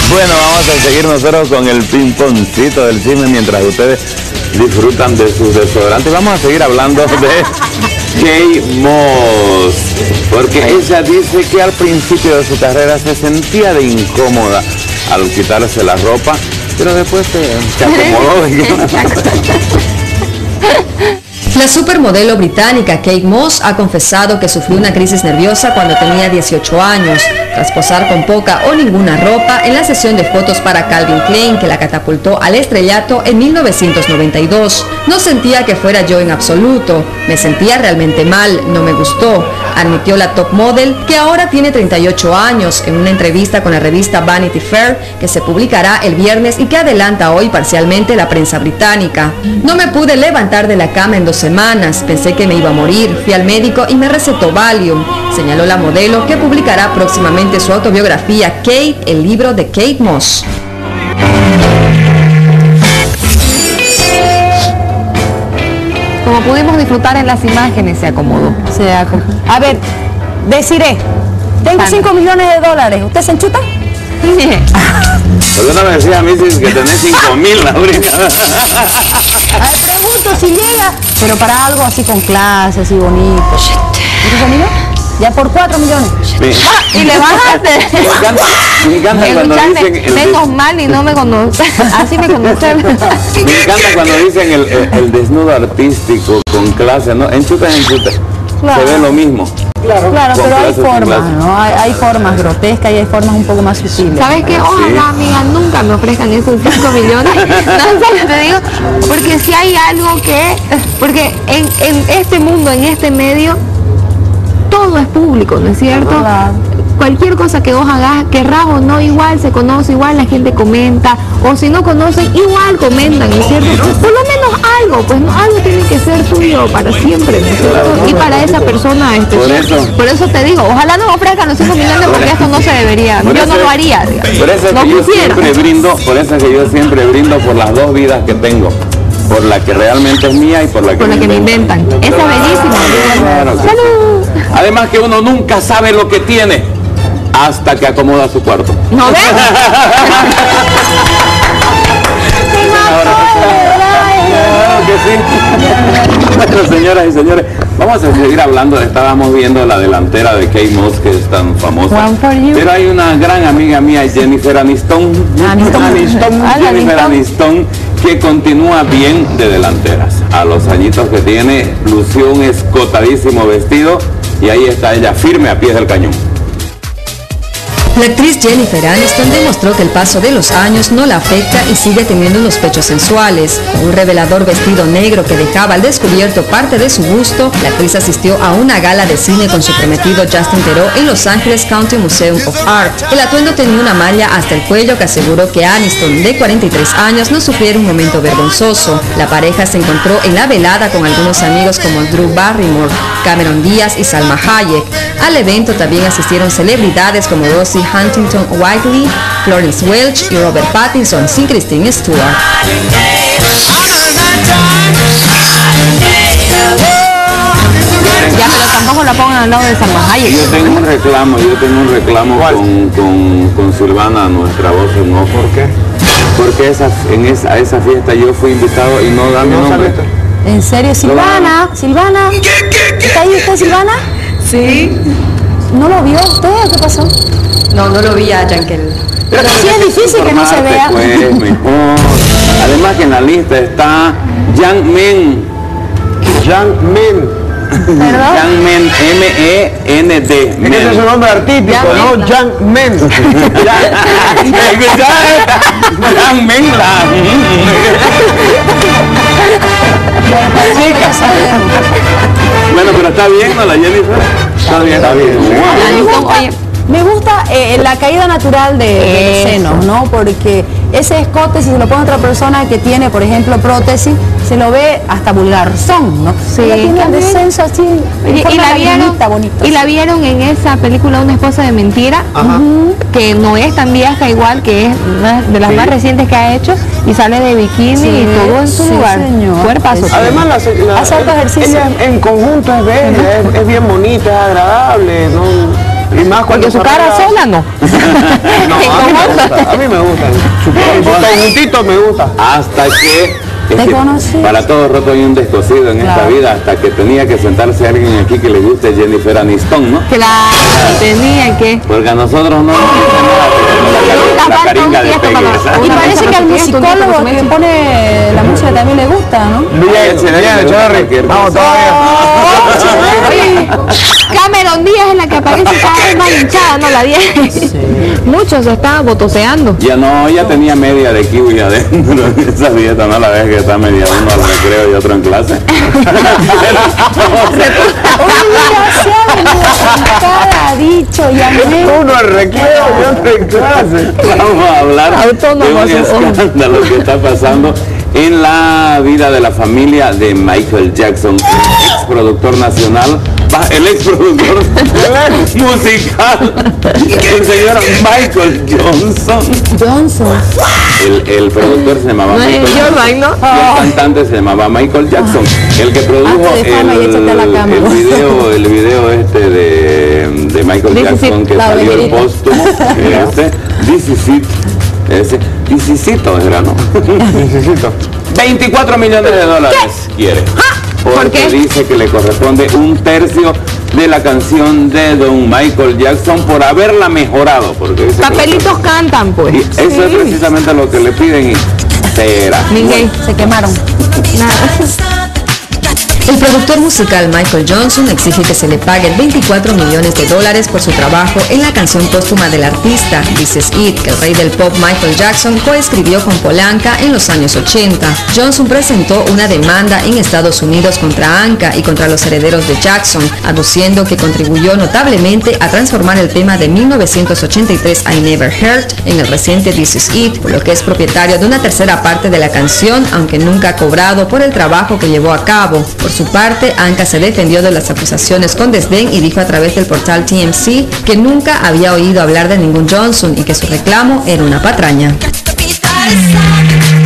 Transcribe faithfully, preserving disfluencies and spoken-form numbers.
Bueno, vamos a seguir nosotros con el ping-pongcito del cine mientras ustedes disfrutan de sus desodorantes. Vamos a seguir hablando de Kate Moss, porque ella dice que al principio de su carrera se sentía de incómoda al quitarse la ropa, pero después se, se acomodó. La supermodelo británica Kate Moss ha confesado que sufrió una crisis nerviosa cuando tenía dieciocho años, tras posar con poca o ninguna ropa en la sesión de fotos para Calvin Klein que la catapultó al estrellato en mil novecientos noventa y dos. No sentía que fuera yo en absoluto, me sentía realmente mal, no me gustó, admitió la top model, que ahora tiene treinta y ocho años, en una entrevista con la revista Vanity Fair que se publicará el viernes y que adelanta hoy parcialmente la prensa británica. No me pude levantar de la cama en dos semanas, pensé que me iba a morir, fui al médico y me recetó Valium, señaló la modelo, que publicará próximamente su autobiografía Kate, el libro de Kate Moss. Como pudimos disfrutar en las imágenes, se acomodó. Se acomodó. A ver, deciré, tengo cinco millones de dólares, ¿usted se enchuta? Porque no me decía a mí que tenés cinco mil, Laurita. A ver, pregunto si llega, pero para algo así con clase, así bonito. ¿cinco mil? Ya por cuatro millones. Sí. Ah, y le bajaste. Me encanta, me encanta cuando dicen el menos mal y no me conoce. Así me conoce. Me encanta cuando dicen el, el, el desnudo artístico con clase, ¿no? Enchuta, enchuta. Claro. Se ve lo mismo. Claro, claro, pero hay formas, ¿no? Hay, hay formas grotescas y hay formas un poco más sutiles. ¿Sabes qué? Ojalá, sí, amiga, nunca me ofrezcan esos cinco millones. No, solo te digo, porque si hay algo que... Porque en, en este mundo, en este medio, todo es público, ¿no es cierto? Claro. Cualquier cosa que vos hagas, querrás o no, igual se conoce, igual la gente comenta, o si no conocen, igual comentan, ¿no es cierto? Por lo menos algo, pues no, algo tiene que ser tuyo para siempre, ¿no es cierto? Y para esa persona especial. Por eso, por eso te digo, ojalá no me ofrezcan los cinco millones porque esto no se debería, yo no lo haría, digamos. Por eso es no que yo quisiera. siempre brindo, por eso es que yo siempre brindo por las dos vidas que tengo. Por la que realmente es mía y por la que, por me, la que me inventan. Esa es bellísima. Claro, ¡salud! Sí. Además que uno nunca sabe lo que tiene hasta que acomoda su cuarto. ¿No ves? Claro que sí. Bueno, señoras y señores, vamos a seguir hablando. Estábamos viendo la delantera de Kate Moss, que es tan famosa. Pero hay una gran amiga mía, Jennifer Aniston. Aniston. Aniston. Jennifer Aniston, que continúa bien de delanteras. A los añitos que tiene, lució un escotadísimo vestido y ahí está ella, firme a pies del cañón. La actriz Jennifer Aniston demostró que el paso de los años no la afecta y sigue teniendo unos pechos sensuales. Con un revelador vestido negro que dejaba al descubierto parte de su busto, la actriz asistió a una gala de cine con su prometido Justin Theroux en Los Angeles County Museum of Art. El atuendo tenía una malla hasta el cuello que aseguró que Aniston, de cuarenta y tres años, no sufriera un momento vergonzoso. La pareja se encontró en la velada con algunos amigos como Drew Barrymore, Cameron Díaz y Salma Hayek. Al evento también asistieron celebridades como Rosie Huntington Whiteley, Florence Welch y Robert Pattinson, sin Kristen Stewart. Ya, pero tampoco la pongan al lado de Salma Hayek. Yo tengo un reclamo, yo tengo un reclamo con, con, con Silvana, nuestra voz en off. ¿Por qué? Porque esa, en esa, a esa fiesta yo fui invitado y no da mi nombre. ¿En serio? Silvana, no. Silvana, ¿está ahí usted, Silvana? Sí. ¿No lo vio usted? ¿Qué pasó? No, no lo vi a Yankel. Pero sí es difícil que no se vea. Pues, mejor. Además que en la lista está Yang Men. Yang Men. ¿Perdón? Yang Men, M E N D. Ese es su nombre artístico, Yang ¿no? Yang Men. Yang Men. Bueno, pero está bien, ¿no? La Jennifer. Está bien, está bien. Oye, me gusta eh, la caída natural de, de los senos, ¿no? Porque ese escote, si se lo pone a otra persona que tiene, por ejemplo, prótesis, se lo ve hasta vulgarzón, ¿no? Sí, ella tiene un descenso así, y, y, la vieron, bonita, y la vieron en esa película Una esposa de mentira, uh-huh, que no es tan vieja igual, que es una de las sí. más recientes que ha hecho, y sale de bikini sí, y todo en su sí, lugar. Cuerpazo. Además, la, la, hace alto ejercicio. Ella en conjunto es bella, es, es bien bonita, es agradable, ¿no? Y más Porque su cara sola no. No, a mí me gusta, a mí me gusta. Su, su conjuntito me gusta. Hasta que... Es ¿Te que conocí? para todo roto hay un descosido en Claro. esta vida, hasta que tenía que sentarse alguien aquí que le guste Jennifer Aniston, ¿no? Claro, tenía que. Porque a nosotros no nos gusta nada, la, la caringa de Peggy. Y parece que al musicólogo que pone la música también le gusta, ¿no? Bien, bien, Cherry. Vamos todavía. Oye, Cameron Díaz es la que aparece cada vez más hinchada, ¿no? La diez. Muchos se estaban botoseando. Ya no, ya tenía media de kiwi adentro en esa dieta, ¿no? La vez que está media uno al recreo y otro en clase. Cada dicho, ya me... Uno al recreo y otro en clase. Vamos a hablar Autónomo, de un su- escándalo que está pasando en la vida de la familia de Michael Jackson, ex productor nacional, va, el ex productor musical, el señor Michael Johnson. Johnson. El, el productor se llamaba No es Michael Jackson. Jordan, ¿no? Y el cantante se llamaba Michael Jackson, el que produjo Hazte de fama y el, échate a la cama. el video, el video este de, de Michael This is Jackson it, que la salió el venidita. póstumo, ese, This is it, ese, Disisito era, ¿no? Necesito. veinticuatro millones de dólares quiere. ¿Por Porque qué? dice que le corresponde un tercio de la canción de don Michael Jackson por haberla mejorado. Porque dice que- Papelitos cantan, pues. y eso es precisamente lo que le piden y será. Miguel, Se quemaron. nada. El productor musical Michael Johnson exige que se le paguen veinticuatro millones de dólares por su trabajo en la canción póstuma del artista, This Is It, que el rey del pop Michael Jackson coescribió con Polanca en los años ochenta. Johnson presentó una demanda en Estados Unidos contra Anka y contra los herederos de Jackson, aduciendo que contribuyó notablemente a transformar el tema de mil novecientos ochenta y tres I Never Heard en el reciente This Is It, por lo que es propietario de una tercera parte de la canción, aunque nunca ha cobrado por el trabajo que llevó a cabo. Por su parte, Anka se defendió de las acusaciones con desdén y dijo a través del portal T M C que nunca había oído hablar de ningún Johnson y que su reclamo era una patraña. Got to be satisfied.